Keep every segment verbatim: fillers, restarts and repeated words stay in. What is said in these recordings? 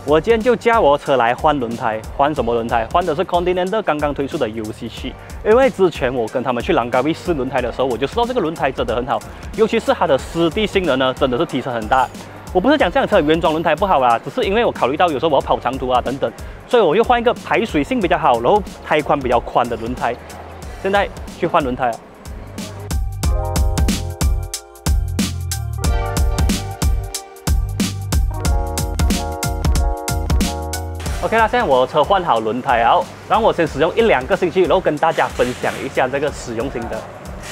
我今天就驾我车来换轮胎，换什么轮胎？换的是 Continental 刚刚推出的 U C 七。因为之前我跟他们去兰卡威试轮胎的时候，我就知道这个轮胎真的很好，尤其是它的湿地性能呢，真的是提升很大。我不是讲这辆车原装轮胎不好啦，只是因为我考虑到有时候我要跑长途啊等等，所以我又换一个排水性比较好，然后胎宽比较宽的轮胎。现在去换轮胎啊。 OK 啦，现在我的车换好轮胎了，让我先使用一两个星期，然后跟大家分享一下这个使用心得。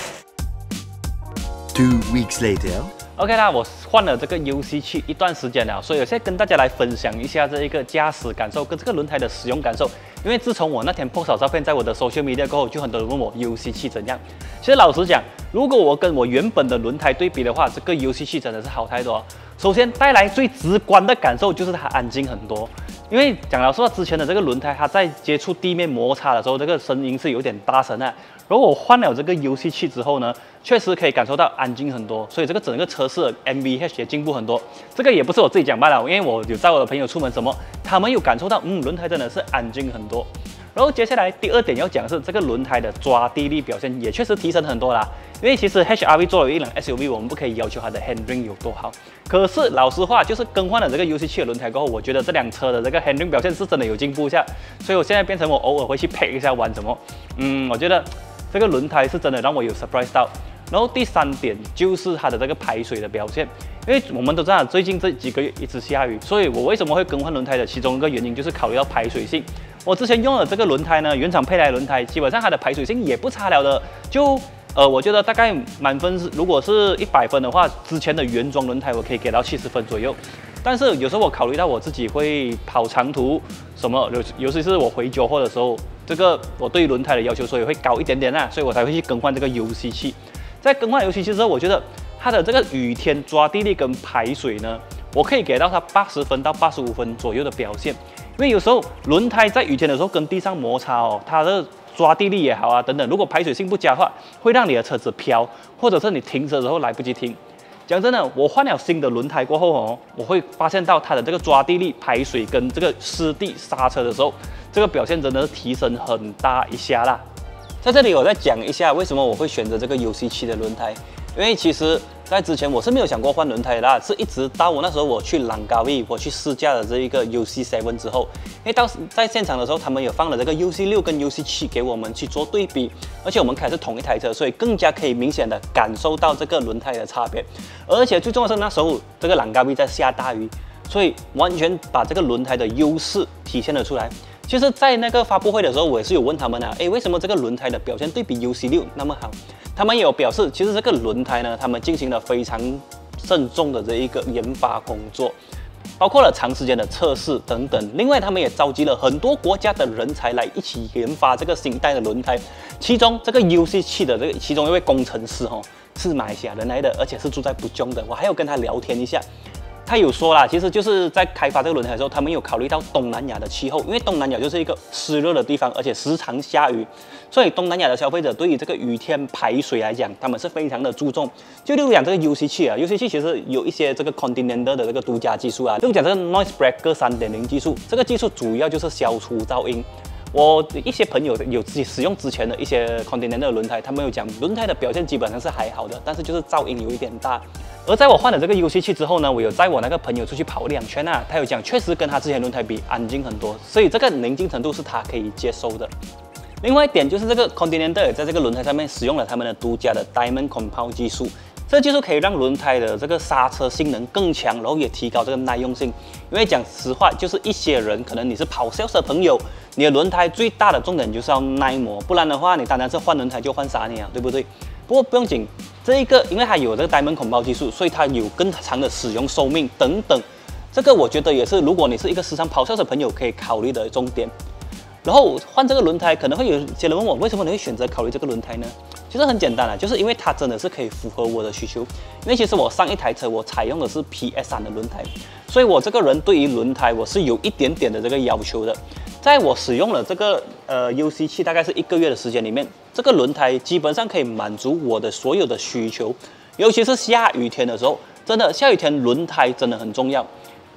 Two weeks later. OK 啦，我换了这个 U C 七一段时间了，所以我现在跟大家来分享一下这一个驾驶感受跟这个轮胎的使用感受。因为自从我那天 post 好照片在我的 social media 过后，就很多人问我 U C 七怎样。其实老实讲，如果我跟我原本的轮胎对比的话，这个 U C 七真的是好太多。首先带来最直观的感受就是它安静很多。 因为讲老实话，之前的这个轮胎，它在接触地面摩擦的时候，这个声音是有点大声啊。如果我换了这个 U C 七之后呢，确实可以感受到安静很多，所以这个整个车室的 M V H 也进步很多。这个也不是我自己讲罢了，因为我有载我的朋友出门什么，他们有感受到，嗯，轮胎真的是安静很多。然后接下来第二点要讲的是这个轮胎的抓地力表现也确实提升很多啦。因为其实 H R V 作为一辆 S U V， 我们不可以要求它的 handling 有多好。可是老实话，就是更换了这个 U C 七的轮胎过后，我觉得这辆车的这个 handling 表现是真的有进步一下。所以我现在变成我偶尔会去配一下玩什么，嗯，我觉得这个轮胎是真的让我有 surprise 到。然后第三点就是它的这个排水的表现，因为我们都知道最近这几个月一直下雨，所以我为什么会更换轮胎的其中一个原因就是考虑到排水性。我之前用的这个轮胎呢，原厂配来的轮胎，基本上它的排水性也不差了的，就。 呃，我觉得大概满分是，如果是一百分的话，之前的原装轮胎我可以给到七十分左右。但是有时候我考虑到我自己会跑长途，什么尤尤其是我回九货的时候，这个我对轮胎的要求所以会高一点点啦，所以我才会去更换这个 U C 七。在更换 U C 七之后，我觉得它的这个雨天抓地力跟排水呢，我可以给到它八十分到八十五分左右的表现。因为有时候轮胎在雨天的时候跟地上摩擦哦，它的 抓地力也好啊，等等，如果排水性不佳的话，会让你的车子飘，或者是你停车的时候来不及停。讲真的，我换了新的轮胎过后哦，我会发现到它的这个抓地力、排水跟这个湿地刹车的时候，这个表现真的是提升很大一下啦。在这里我再讲一下为什么我会选择这个 U C 七的轮胎，因为其实 在之前我是没有想过换轮胎的啦，是一直到我那时候我去兰卡威，我去试驾了这一个 U C 七之后，因为到在现场的时候，他们有放了这个 U C 六跟 U C 七给我们去做对比，而且我们开的是同一台车，所以更加可以明显的感受到这个轮胎的差别。而且最重要的是那时候这个兰卡威在下大雨，所以完全把这个轮胎的优势体现了出来。 其实，在那个发布会的时候，我也是有问他们啊，哎，为什么这个轮胎的表现对比 U C 六那么好？他们也有表示，其实这个轮胎呢，他们进行了非常慎重的这一个研发工作，包括了长时间的测试等等。另外，他们也召集了很多国家的人才来一起研发这个新一代的轮胎。其中，这个 U C 七的这个其中一位工程师哦，是马来西亚人来的，而且是住在布中的。我还有跟他聊天一下。 他有说啦，其实就是在开发这个轮胎的时候，他们有考虑到东南亚的气候，因为东南亚就是一个湿热的地方，而且时常下雨，所以东南亚的消费者对于这个雨天排水来讲，他们是非常的注重。就例如讲这个 U C 七啊 ，U C 七其实有一些这个 Continental 的这个独家技术啊，例如讲这个 Noise Breaker 三点零技术，这个技术主要就是消除噪音。 我一些朋友有自己使用之前的一些 Continental 的轮胎，他们有讲轮胎的表现基本上是还好的，但是就是噪音有一点大。而在我换了这个 U C 七之后呢，我有载我那个朋友出去跑两圈啊，他有讲确实跟他之前轮胎比安静很多，所以这个宁静程度是他可以接受的。另外一点就是这个 Continental 在这个轮胎上面使用了他们的独家的 Diamond Compound 技术。 这技术可以让轮胎的这个刹车性能更强，然后也提高这个耐用性。因为讲实话，就是一些人可能你是跑 sales 的朋友，你的轮胎最大的重点就是要耐磨，不然的话，你单单是换轮胎就换三年啊，对不对？不过不用紧，这一个因为它有这个 Diamond Compound 技术，所以它有更长的使用寿命等等。这个我觉得也是，如果你是一个时常跑 sales 的朋友可以考虑的重点。然后换这个轮胎，可能会有些人问我，为什么你会选择考虑这个轮胎呢？ 其实很简单啊，就是因为它真的是可以符合我的需求。因为其实我上一台车我采用的是 P S 三的轮胎，所以我这个人对于轮胎我是有一点点的这个要求的。在我使用了这个呃 U C 七大概是一个月的时间里面，这个轮胎基本上可以满足我的所有的需求，尤其是下雨天的时候，真的下雨天轮胎真的很重要。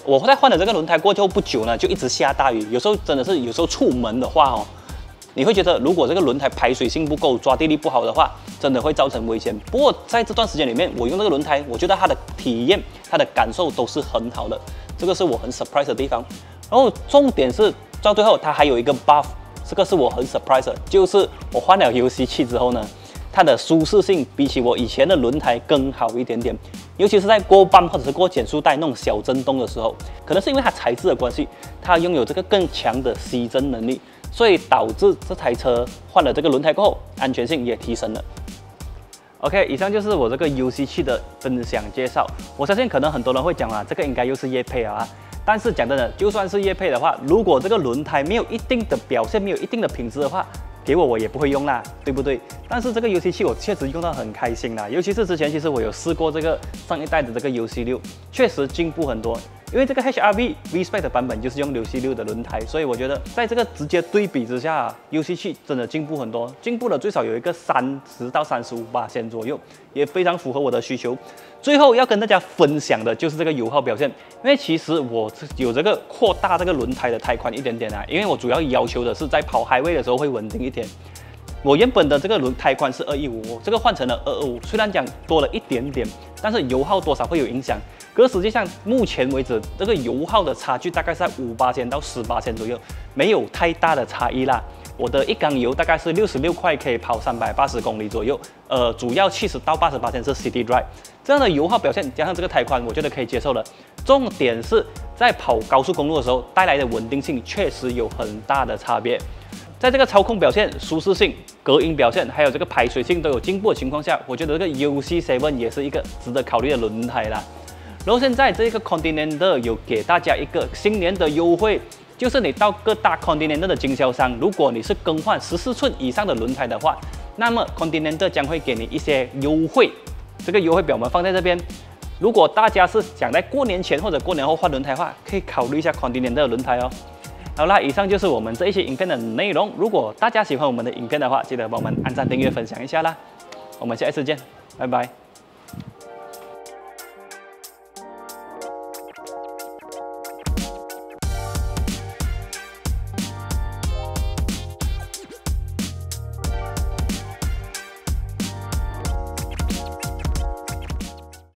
我在换了这个轮胎过后不久呢，就一直下大雨，有时候真的是有时候出门的话哦。 你会觉得，如果这个轮胎排水性不够，抓地力不好的话，真的会造成危险。不过在这段时间里面，我用这个轮胎，我觉得它的体验、它的感受都是很好的，这个是我很 surprise 的地方。然后重点是到最后它还有一个 buff， 这个是我很 surprise 的，就是我换了 U C 器之后呢，它的舒适性比起我以前的轮胎更好一点点，尤其是在过磅或者是过减速带那种小震动的时候，可能是因为它材质的关系，它拥有这个更强的吸震能力。 所以导致这台车换了这个轮胎过后，安全性也提升了。OK， 以上就是我这个 U C 器的分享介绍。我相信可能很多人会讲啊，这个应该又是业配啊。但是讲真的，就算是业配的话，如果这个轮胎没有一定的表现，没有一定的品质的话，给我我也不会用啦，对不对？但是这个 U C 器我确实用到很开心啦，尤其是之前其实我有试过这个上一代的这个 U C 六，确实进步很多。 因为这个 H R V V-Spec 的版本就是用 U C 六的轮胎，所以我觉得在这个直接对比之下 ，U C 七真的进步很多，进步了最少有一个三十到三十五%左右，也非常符合我的需求。最后要跟大家分享的就是这个油耗表现，因为其实我有这个扩大这个轮胎的胎宽一点点啊，因为我主要要求的是在跑 highway 的时候会稳定一点。 我原本的这个轮胎宽是二一五，这个换成了二二五，虽然讲多了一点点，但是油耗多少会有影响。可是实际上目前为止，这个油耗的差距大概是在五八千到十八千左右，没有太大的差异啦。我的一缸油大概是六十六块，可以跑三百八十公里左右。呃，主要七十到八十八千是 City Drive， 这样的油耗表现加上这个胎宽，我觉得可以接受了。重点是在跑高速公路的时候带来的稳定性确实有很大的差别。 在这个操控表现、舒适性、隔音表现，还有这个排水性都有进步的情况下，我觉得这个 U C 七也是一个值得考虑的轮胎啦。然后现在这个 Continental 有给大家一个新年的优惠，就是你到各大 Continental 的经销商，如果你是更换十四寸以上的轮胎的话，那么 Continental 将会给你一些优惠。这个优惠表我们放在这边。如果大家是想在过年前或者过年后换轮胎的话，可以考虑一下 Continental 的轮胎哦。 好啦，以上就是我们这一期影片的内容。如果大家喜欢我们的影片的话，记得帮我们按赞、订阅、分享一下啦。我们下一次见，拜拜。